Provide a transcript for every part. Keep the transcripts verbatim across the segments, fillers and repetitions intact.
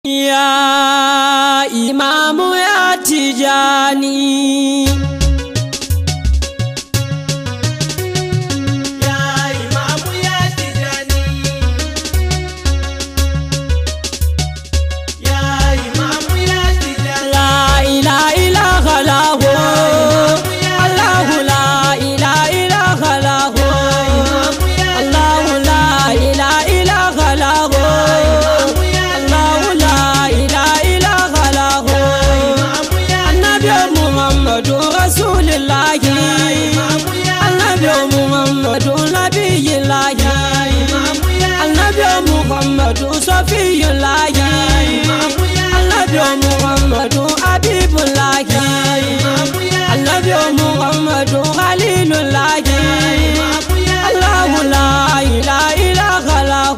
Ya Imamu ya Tijani, ya Imamu ya Tijani, ya Imamu ya Tijani. la ilaha illallah, Allahu la ilaha illallah, Allahu la ilaha illallah, Allahu la ilaha illallah, Annabi Muhammadu Rasulullah, Annabi Muhammadu Nabiyullah, Annabi Muhammadu Safiyullah, Annabi Muhammadu Habibullah, Annabi Muhammadu Khalilullah, Allahu la ilaha illallah,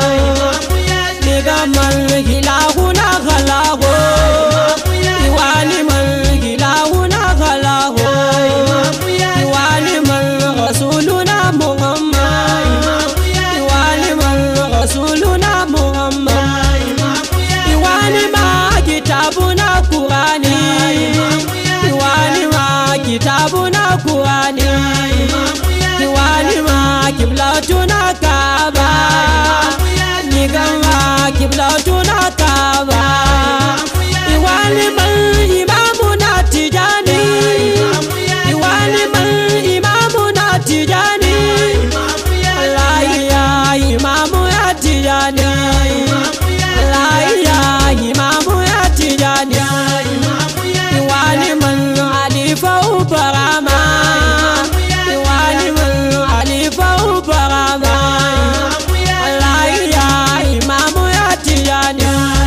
Niga man ilahuna khalahu, Iwani man ilahuna khalahu, Iwani man rasuluna Muhammad, Iwani man rasuluna Muhammad, Iwani ma kitabuna Qurani, Iwani ma kitabuna Qurani, Iwani ma kiblatuna Kaaba, Niga ma kiblatuna Kaaba, Iwani man imamuna Tijani, Iwani man imamuna Tijani, Allah ya imamu ya Tijani, Allah ya imamu ya Tijani, Iwani man alifa ubarama, Iwani man alifa ubarama, Allah ya imamu ya Tijani,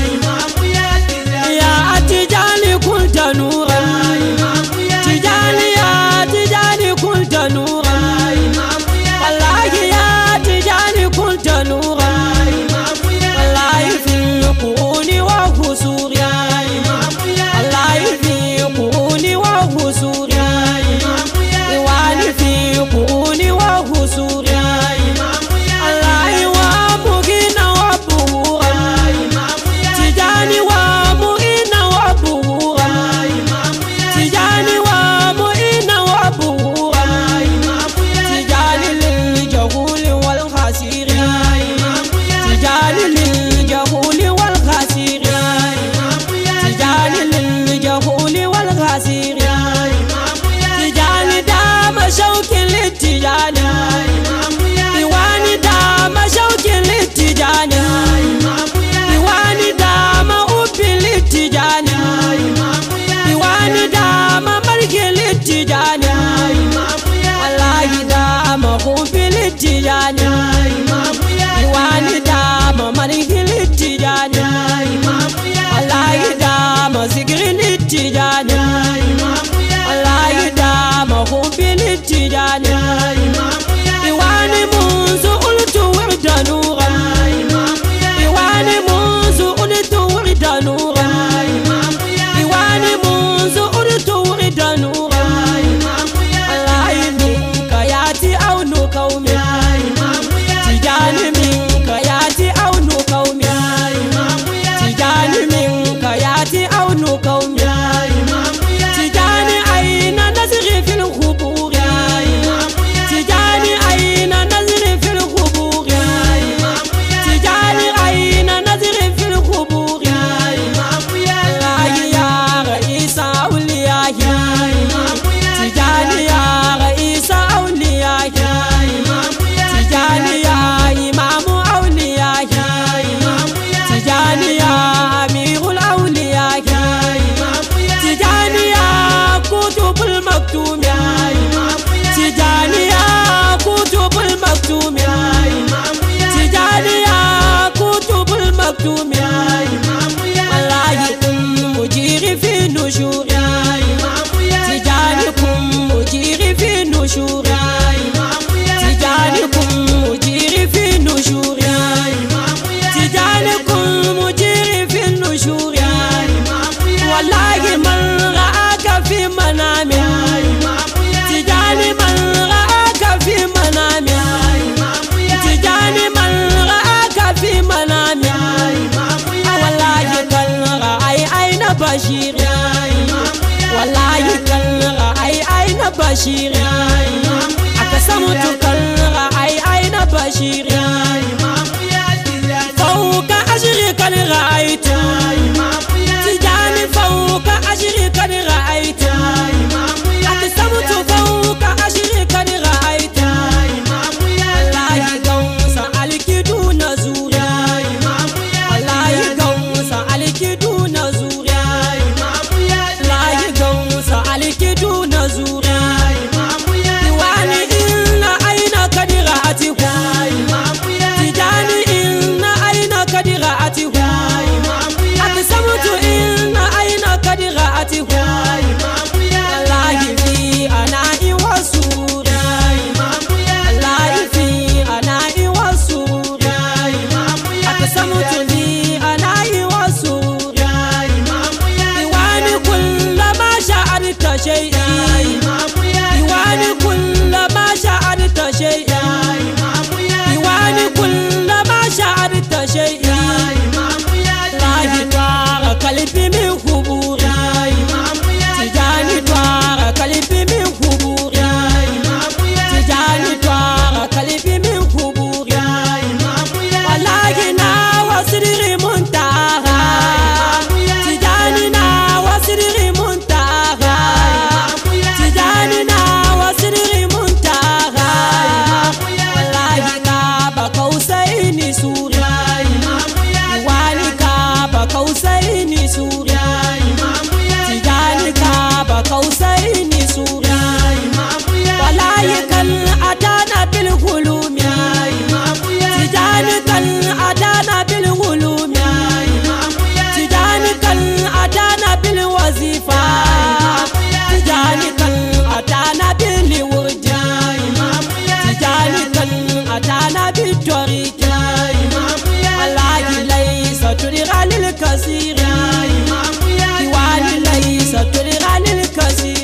ya Tijani kunta nuran, Tijani ya Tijani kunta nuran, wallahi ya Tijani kunta nuran, wallahi fil quruni wa husuri, wallahi fil quruni wa husuri, Iwani fil quruni wa husuri, wallahi wa mugina wa buhuran, Tijani wa mu'ina wa buhuran, Tijani wa mu'ina wa buhuran, Tijani lil jahuli wal khasiri, Tijani lil jahuli wal khasiri, Tijani lil jahuli wal khasiri, Tijani dama shaukin litijani, Iwani dama shaukin litijani, Iwani dama ubin litijani, Iwani dama margin litijani, wallahi dama ubin litijani, Iwani dama margin litijani, wallahi dama zikirin litijani, wallahi dama ubin litijani, Iwani munzu ultu wirda nuran, Iwani munzu ultu wirda nuran, Iwani munzu ultu wirda nuran, wallahi minka yati aunu qaumi, Tijani minka yati aunu qaumi, Tijani minka yati aunu qaumi, Tijani aina nazri fil khuburi, Tijani aina nazri fil khuburi, Tijani aina nazri fil khuburi, Allah ya raisa awliyahi, Tijani ya raisa awliyahi, Tijani ya imamu awliyahi, Tijani ya amirul awliyahi, Tijani ya kutubul maktumi, Tijani ya kutubul maktumi, Tijani ya kutubul maktumi, wallahi kun mujiri fi nushuri, Tijani kun mujiri fi nushuri, Tijani kun mujiri fi nushuri, Tijani kun mujiri fi nushuri, wallahi man ra'aka fi manami, Tijani man ra'aka fi manami, Tijani man ra'aka fi manami, بشير أقسمت كالرأي أين بشير فوق أجري كان رأيت تجاني فوق أجري كان رأيت أقسمت فوق أجري كان رأيت الله يقوم سألك دون زور الله يقوم سألك دون زور الله يقوم سألك دون زور ديواني كل ما شعرت شيئا ديواني كل ما شعرت شيئا لا يطار قلبي من خبور تجاني طار قلبي من خبور تجاني طار قلبي من خبور والله نا وسري منتهى تجاني نا وسري منتهى قوسين سوريا تجاني كاب قوسين سوريا ولا يكن أتانا بالغلوم تجاني كن أتانا بالغلوم تجاني كن أتانا بالوظيفة تجاني كن أتانا بالورد تجاني كن أتانا بالطريق الله ليس ترغى للكثير ديواني ليس ترغى للكثير